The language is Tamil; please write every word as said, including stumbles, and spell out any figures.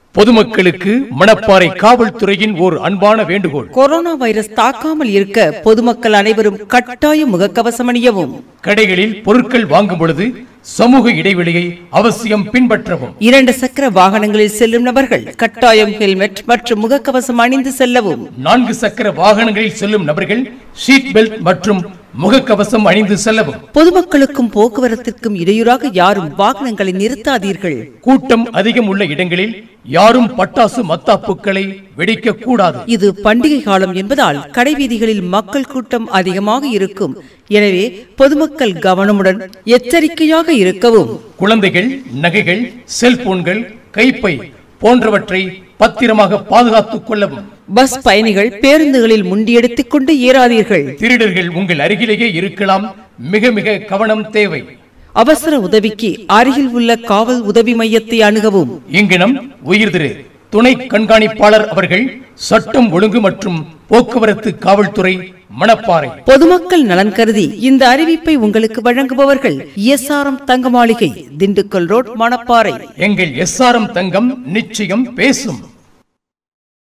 பொதுமக்களுக்கு மணப்பாறை காவல்துறையின் ஓர் அன்பான வேண்டுகோள். கொரோனா வைரஸ் தாக்காமல் இருக்க பொதுமக்கள் அனைவரும் கட்டாய முகக்கவசம் அணியவும். கடைகளில் பொருட்கள் வாங்கும் பொழுது சமூக இடைவெளியை அவசியம் பின்பற்றவும். இரண்டு சக்கர வாகனங்களில் செல்லும் நபர்கள் கட்டாயம் ஹெல்மெட் மற்றும் முகக்கவசம் அணிந்து செல்லவும். நான்கு சக்கர வாகனங்களில் செல்லும் நபர்கள் சீட் பெல்ட் மற்றும் முகக்கவசம் அணிந்து செல்லவும். பொதுமக்களுக்கும் போக்குவரத்திற்கும் இடையூறாக யாரும் வாகனங்களை நிறுத்தாதீர்கள். கூட்டம் அதிகம் உள்ள இடங்களில் யாரும் பட்டாசு மத்தாப்புக்களை வெடிக்க கூடாது. இது பண்டிகை காலம் என்பதால் கடைவீதிகளில் மக்கள் கூட்டம் அதிகமாக இருக்கும். எனவே பொதுமக்கள் கவனமுடன் எச்சரிக்கையாக இருக்கவும். குழந்தைகள் நகைகள், செல்போன்கள், கைப்பை போன்றவற்றை பத்திரமாக பாதுகாத்துக் கொள்ளவும். பஸ் பயணிகள் பேருந்துகளில் முண்டியெடுத்துக் கொண்டு ஏறாதீர்கள். திருடர்கள் உங்கள் அருகிலேயே இருக்கலாம். மிக மிக கவனம் தேவை. அவசர உதவிக்கு அருகில் உள்ள காவல் உதவி மையத்தை அணுகவும். இங்கனம் உயிர் திரு துணை கண்காணிப்பாளர் அவர்கள், சட்டம் ஒழுங்கு மற்றும் போக்குவரத்து காவல்துறை, மணப்பாறை. பொதுமக்கள் நலன் கருதி இந்த அறிவிப்பை உங்களுக்கு வழங்குபவர்கள் எஸ் ஆர் எம் தங்க மாளிகை, திண்டுக்கல் ரோட், மணப்பாறை. எங்கள் எஸ் ஆர் எம் தங்கம் நிச்சயம் பேசும்.